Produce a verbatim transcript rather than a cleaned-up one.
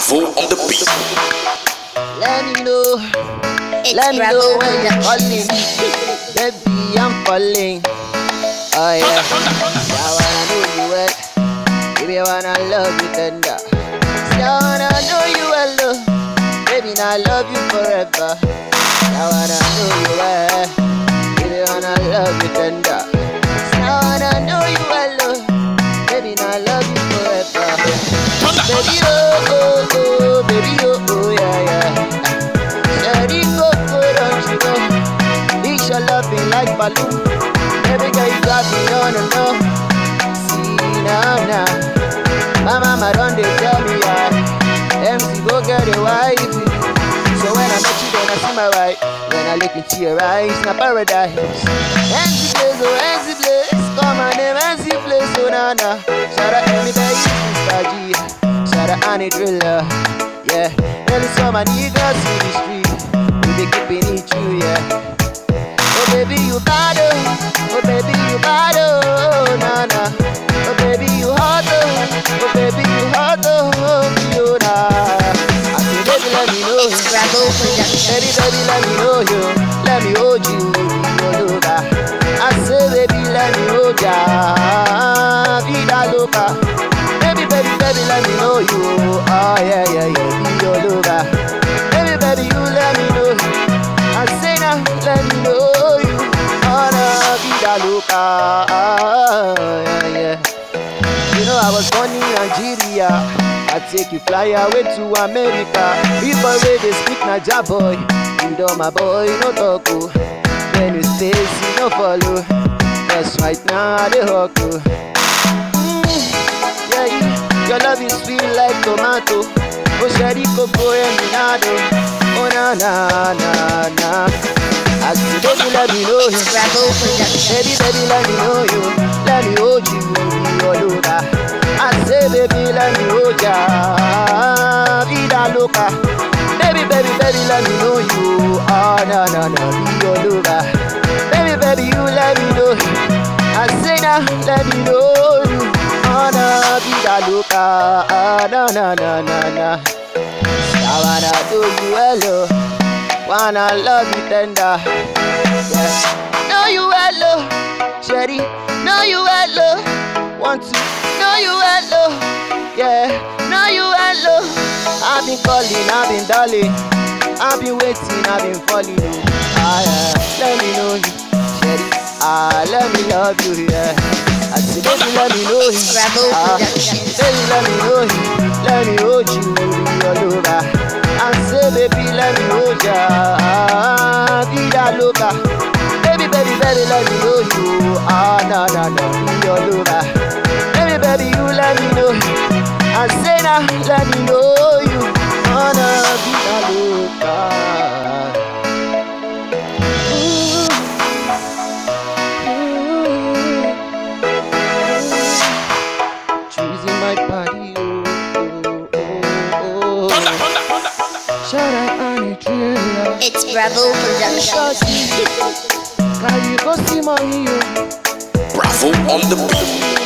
Bravo on the beat. Let me know, It's let me Bravo know when you're Productions. calling. Baby, I'm falling. Oh yeah, I wanna know you well. Baby, I wanna love you tender. I wanna know you well, oh. Baby, now I love you forever. I wanna know you well. Baby, I wanna love you tender. I wanna know you well, oh. Baby, now I love you forever. Baby, oh, oh, oh, baby, oh, oh, yeah, yeah. Shady coco, don't you know? It's your loving like balloon. Baby girl, you got me on and on. See now, now. My mama done they tell me I M C go get a wife. So when I met you, then I see my wife. When I look into your eyes, na paradise. M C place, oh M C place. Call my name M C place, oh na na. Shout out me baby, Mister G. Shout out Annie Driller, yeah. Really saw my niggas in the street. We be keeping it true, yeah. Oh baby you bad oh, oh baby you bad oh, na na. Oh baby you hot oh, oh baby you hot oh, you na. I say baby let me know It's Bravo Productions. baby baby let me know you, let me hold you all over. I say baby let me hold ya, vida loca. Baby baby baby let me know you, oh yeah yeah yeah, be all over. Baby baby you let me know. I say now, let me know you. Oh, la vida loca, yeah, yeah. You know I was born in Nigeria. I take you fly away to America. People where they speak Naija boy. You know my boy, no talk. Oh. When you stay, see no follow. Cause right now they hawk. Oh. Mm, yeah, yeah. Your love is sweet like tomato. Oh, sherry cocoa and minado. Oh na na na na. I say baby let me know you. Bravo Productions. Baby baby let me know you. Let me hold you all over. I say baby let me hold ya, vida loca. Baby baby baby let me know you. Oh na na na, be all over. Baby baby you let me know. I say now let me know you. Oh na vida loca. Oh na na na na na. I wanna do you well, oh. Wanna love you tender, yeah. Know you well, oh. Sherry, know you well, oh. Want to know you well, oh. Yeah, know you well, oh. I've been calling, I've been darling. I've been waiting, I've been falling, oh. Ah, yeah. Let me know you, Sherry. Ah, let me love you, yeah. I say, baby, let me know you. Bravo Ah, Productions. baby, let me know you. Let me hold you all over. I say, baby, let me hold ya, vida loca. Baby, baby, baby, let me know you. Ah, no, no, no, be all over. Baby, baby, you let me know. I say now, let me know you. Ah, no, vida loca. Ooh, ooh, choosing my body, oh, oh, oh, oh. Shout out Annie Driller. It's Bravo Productions. Can you go see mommy? Bravo on the beat.